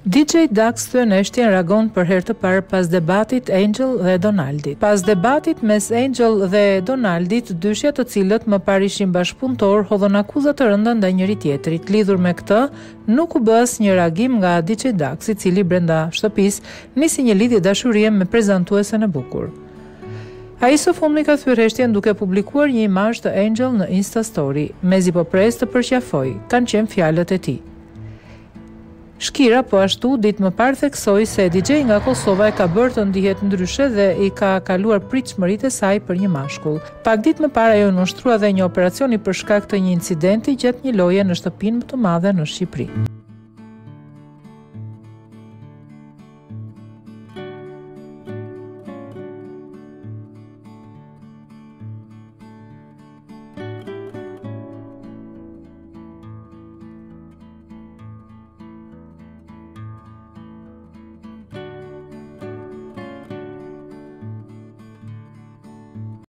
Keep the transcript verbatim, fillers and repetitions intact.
D J Dax Thëneshtin reagon për herë të parë pas debatit Angel dhe Donaldit. Pas debatit mes Angel dhe Donaldit, dyshja të cilët më parë ishin bashkëpunëtor hodhën akuza të rënda ndaj njëri tjetrit. Lidhur me këtë, nuk u bë asnjë reagim nga D J Dax, i cili brenda shtëpisë nisi një lidhje dashurie me prezantuesen e bukur. Ai së fundmi ka thyer heshtjen duke publikuar një imazh të Angel në Insta Story, mezi po pres të përqafoj, kanë qenë fjalët e tij. Shkira po ashtu ditë më parë theksoi se D J nga Kosova e ka bërë të ndihet ndryshe dhe i ka kaluar pritshmëritë e saj për një mashkull. Pak ditë më parë ajo nënshtrua dhe një operacioni për shkak të një incidenti gjatë një loje në shtëpinë më të madhe në Shqipëri.